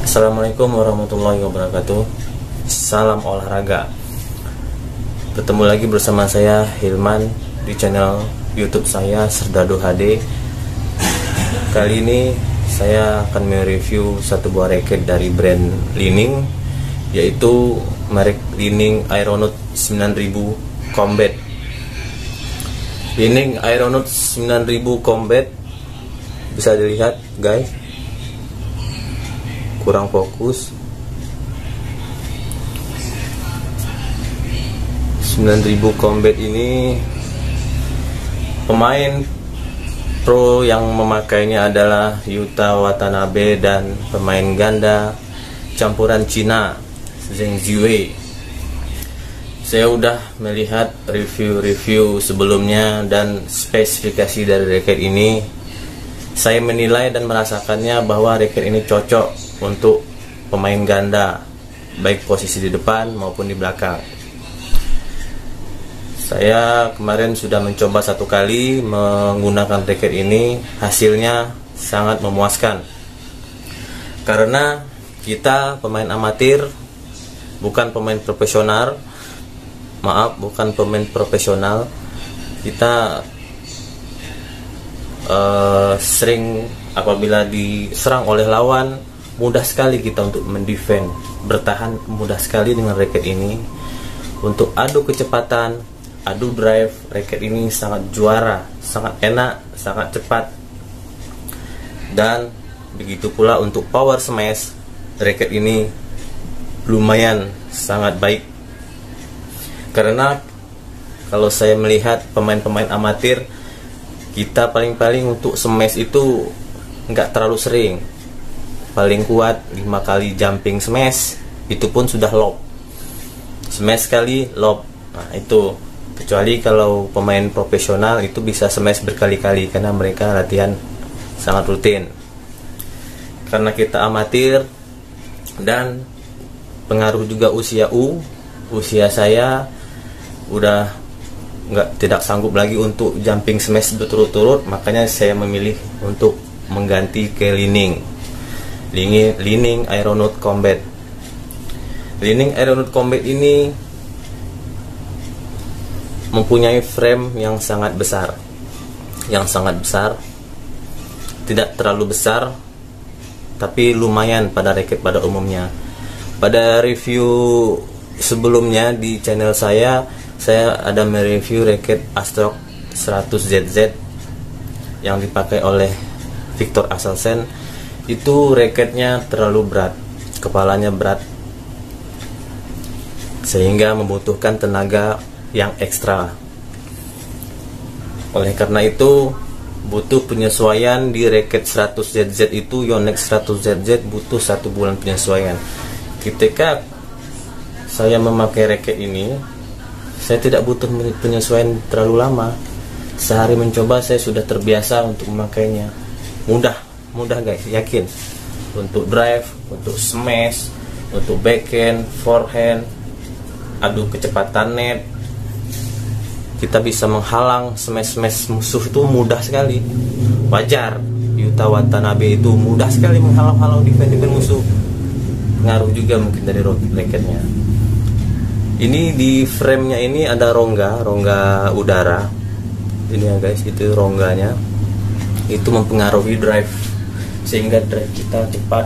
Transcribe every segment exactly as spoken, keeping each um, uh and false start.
Assalamualaikum warahmatullahi wabarakatuh. Salam olahraga. Bertemu lagi bersama saya Hilman di channel YouTube saya Serdadu H D. Kali ini saya akan mereview satu buah racket dari brand Li-Ning, yaitu merek Li-Ning Aeronaut sembilan ribu Combat. Li-Ning Aeronaut sembilan ribu Combat, bisa dilihat guys, kurang fokus. sembilan ribu Combat ini pemain pro yang memakainya adalah Yuta Watanabe dan pemain ganda campuran Cina Zheng Ziwei. Saya udah melihat review-review sebelumnya dan spesifikasi dari racket ini. Saya menilai dan merasakannya bahwa racket ini cocok untuk pemain ganda, baik posisi di depan maupun di belakang. Saya kemarin sudah mencoba satu kali menggunakan racket ini, hasilnya sangat memuaskan. Karena kita pemain amatir, bukan pemain profesional. Maaf, bukan pemain profesional. Kita uh, sering apabila diserang oleh lawan, mudah sekali kita untuk mendefend, bertahan mudah sekali dengan racket ini. Untuk adu kecepatan, adu drive, racket ini sangat juara, sangat enak, sangat cepat. Dan begitu pula untuk power smash, racket ini lumayan sangat baik. Karena kalau saya melihat pemain-pemain amatir, kita paling-paling untuk smash itu nggak terlalu sering. Paling kuat lima kali jumping smash, itu pun sudah lob. Smash sekali lob. Nah, itu kecuali kalau pemain profesional itu bisa smash berkali-kali karena mereka latihan sangat rutin. Karena kita amatir dan pengaruh juga usia U, usia saya udah nggak tidak sanggup lagi untuk jumping smash berturut-turut, makanya saya memilih untuk mengganti ke Li-Ning. Li-Ning Aeronaut Combat. Li-Ning Aeronaut Combat ini mempunyai frame yang sangat besar, yang sangat besar, tidak terlalu besar, tapi lumayan pada racket pada umumnya. Pada review sebelumnya di channel saya, saya ada mereview racket Astrox seratus Z Z yang dipakai oleh Viktor Axelsen. Itu racketnya terlalu berat, kepalanya berat, sehingga membutuhkan tenaga yang ekstra. Oleh karena itu butuh penyesuaian di racket seratus Z Z itu. Yonex seratus Z Z butuh satu bulan penyesuaian. Ketika saya memakai racket ini, saya tidak butuh penyesuaian terlalu lama. Sehari mencoba saya sudah terbiasa untuk memakainya. Mudah mudah guys, yakin. Untuk drive, untuk smash, untuk backhand, forehand, adu kecepatan net, kita bisa menghalang smash-smash musuh itu mudah sekali. Wajar, Yuta Watanabe itu mudah sekali menghalang-halang defend-defend musuh. Ngaruh juga mungkin dari racketnya. Ini di frame-nya ini ada rongga, rongga udara. Ini ya guys, itu rongganya. Itu mempengaruhi drive, sehingga drive kita cepat.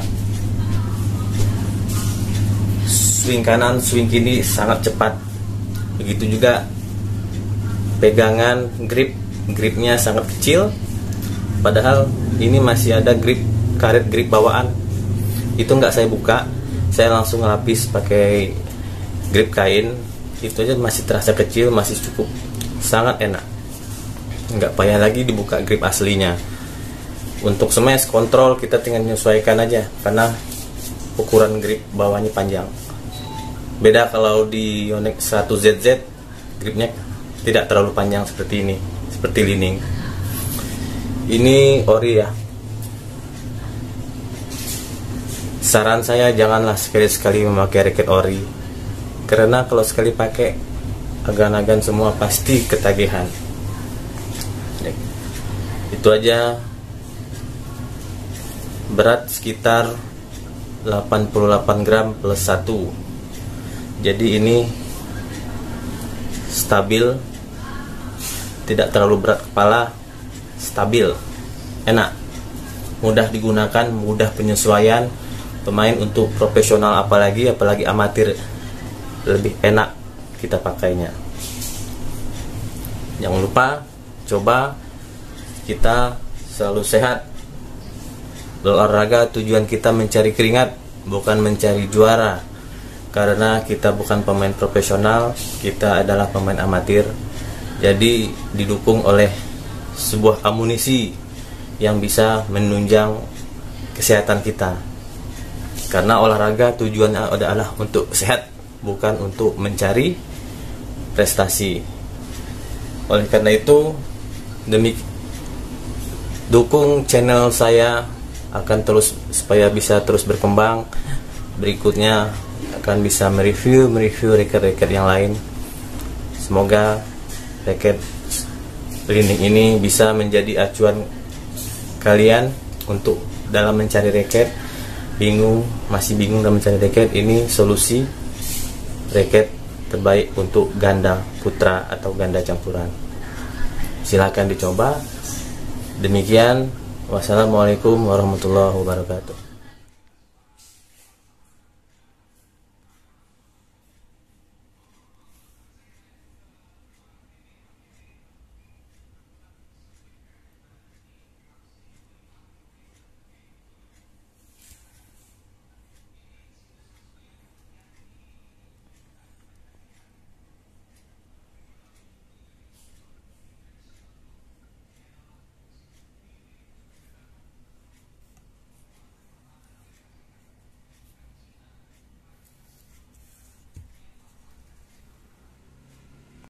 Swing kanan, swing kiri sangat cepat. Begitu juga pegangan grip, gripnya sangat kecil. Padahal ini masih ada grip, karet grip bawaan. Itu nggak saya buka, saya langsung ngelapis pakai grip kain. Itu aja masih terasa kecil, masih cukup, sangat enak. Nggak payah lagi dibuka grip aslinya. Untuk smash kontrol kita tinggal menyesuaikan aja, karena ukuran grip bawahnya panjang. Beda kalau di Yonex seratus Z Z, gripnya tidak terlalu panjang seperti ini, seperti Li-Ning. Ini ori ya. Saran saya janganlah sekali-sekali memakai racket ori, karena kalau sekali pakai agan-agan semua pasti ketagihan. Itu aja. Berat sekitar delapan puluh delapan gram plus satu. Jadi ini stabil, tidak terlalu berat kepala, stabil, enak, mudah digunakan, mudah penyesuaian. Pemain untuk profesional apalagi apalagi amatir lebih enak kita pakainya. Jangan lupa coba, kita selalu sehat. Berolahraga tujuan kita mencari keringat, bukan mencari juara. Karena kita bukan pemain profesional, kita adalah pemain amatir. Jadi didukung oleh sebuah amunisi yang bisa menunjang kesehatan kita. Karena olahraga tujuannya adalah untuk sehat, bukan untuk mencari prestasi. Oleh karena itu, demi dukung channel saya akan terus supaya bisa terus berkembang. Berikutnya akan bisa mereview mereview racket-racket yang lain. Semoga racket Linding ini bisa menjadi acuan kalian untuk dalam mencari racket. Bingung, masih bingung dalam mencari racket, ini solusi racket terbaik untuk ganda putra atau ganda campuran. Silahkan dicoba. Demikian, wassalamualaikum warahmatullahi wabarakatuh.